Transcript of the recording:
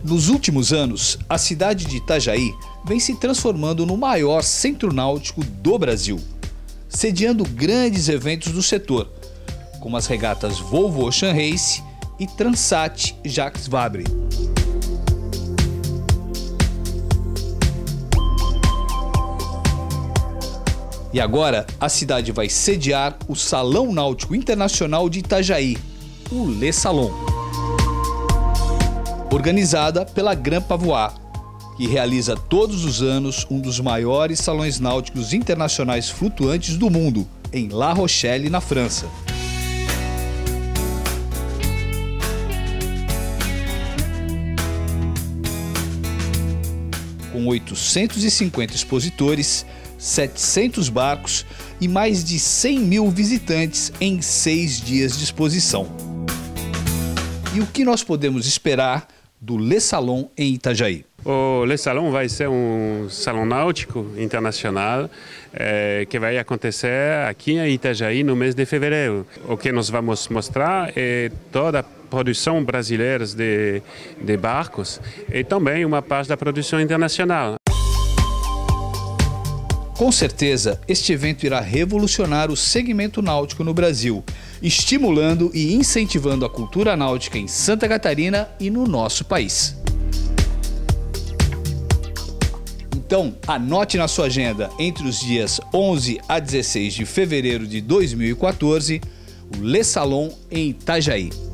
Nos últimos anos, a cidade de Itajaí vem se transformando no maior centro náutico do Brasil, sediando grandes eventos do setor, como as regatas Volvo Ocean Race e Transat Jacques Vabre. E agora, a cidade vai sediar o Salão Náutico Internacional de Itajaí, o Le Salon, organizada pela Grand Pavois, que realiza todos os anos um dos maiores salões náuticos internacionais flutuantes do mundo, em La Rochelle, na França. Com 850 expositores, 700 barcos e mais de 100 mil visitantes em 6 dias de exposição. E o que nós podemos esperar do Le Salon em Itajaí? O Le Salon vai ser um salão náutico internacional que vai acontecer aqui em Itajaí no mês de fevereiro. O que nós vamos mostrar é toda a produção brasileira de barcos e também uma parte da produção internacional. Com certeza, este evento irá revolucionar o segmento náutico no Brasil, estimulando e incentivando a cultura náutica em Santa Catarina e no nosso país. Então, anote na sua agenda, entre os dias 11 a 16 de fevereiro de 2014, o Le Salon em Itajaí.